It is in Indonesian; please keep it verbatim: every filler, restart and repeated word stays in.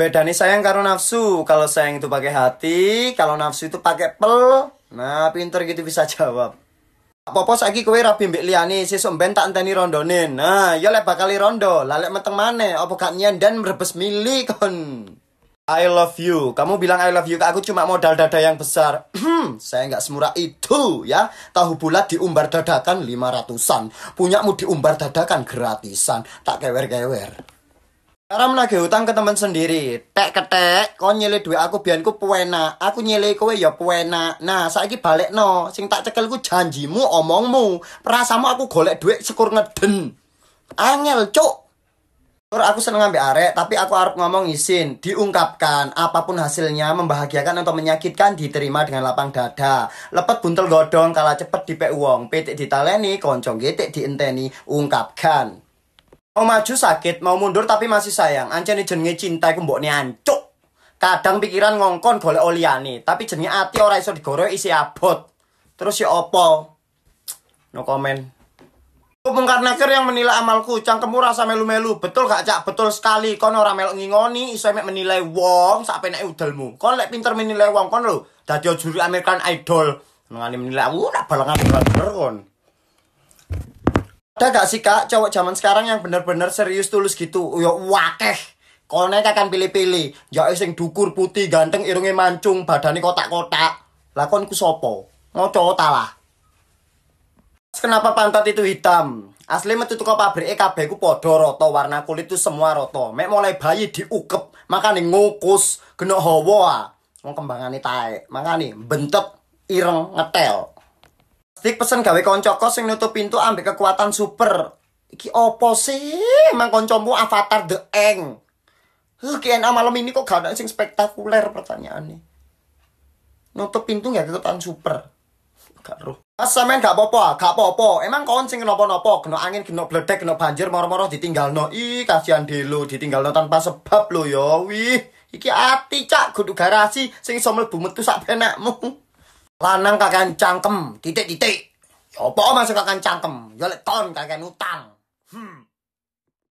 Beda nih sayang karo nafsu. Kalau sayang itu pakai hati, kalau nafsu itu pakai pel. Nah, pinter gitu bisa jawab. Apa-apa saiki kowe rabi mbek liyane, sesuk ben tak enteni rondonin. Nah, ya lek bakal rondo, lalek meteng maneh, apa gak nyendan merebes mili kon. I love you. Kamu bilang I love you ke aku cuma modal dada yang besar. Saya nggak semurah itu ya. Tahu bulat diumbar dadakan lima ratusan. Punyamu diumbar dadakan gratisan. Tak kewer-kewer. Sekarang lagi hutang ke teman sendiri. Tek ketek, kau nyele duit aku bianku puena. Aku nyele kowe ya puena. Nah, saiki balik no. Sing tak cekel ku janjimu, omongmu. Perasamu aku golek duit syukur ngeden. Angel, cuk. Aku seneng ngambil arek, tapi aku harus ngomong izin. Diungkapkan, apapun hasilnya membahagiakan atau menyakitkan diterima dengan lapang dada. Lepet buntel godong, kalah cepet dipek uang. Petik ditaleni, koncong getik dienteni. Ungkapkan. Mau maju sakit, mau mundur tapi masih sayang. Ancene jenenge cinta iku mbokne ancuk. Kadang pikiran ngongkon golek oliane, tapi jenenge ati ora iso digorok isi abot. Terus ya opo? No comment. Mungkarnaker yang menilai amalku, cangkemmu rasa melu-melu. Betul gak cak? Betul sekali. Kon ora melok ngingoni, iso mek menilai wong sak peneke udelmu. Kon lek pinter menilai wong kon lho, dadi juri American Idol. Ngani menilai aku nak balengan bener kon. Ada gak sih kak cowok zaman sekarang yang bener-bener serius tulus gitu? Yo wakeh. Kone akan pilih-pilih. Ya sing dukur putih ganteng irunge mancung badane kotak-kotak. Lah kon ku sopo? Ngoco ta lah. Kenapa pantat itu hitam? Asli metu teko pabrik E K B ku podo roto, warna kulit itu semua roto. Mek mulai bayi diukep, makane ngukus, genok hawa. Wong kembangane taek, makane bentet ireng ngetel. Stik pesen gawe konco kos sing nutup pintu ambek kekuatan super. Iki opo sih? Emang koncomu avatar The Eng. Huh, Q and A malam ini kok gak ada sing spektakuler pertanyaannya. Nutup pintu gak kekuatan super. Gak roh. Mas sampean gak apa-apa, gak apa-apa. Emang kon sing napa-napa, kena angin, kena bledek, kena banjir, moro-moro ditinggalno. Ih, kasihan delu, ditinggalno tanpa sebab lho ya. Wih, iki ati cak kudu garasi sing iso mlebu metu sak penakmu. Lanang kakean cangkem, titik-titik. Ya apa masuk kakean cangkem? Ya lek ton kakean utang. Hmm.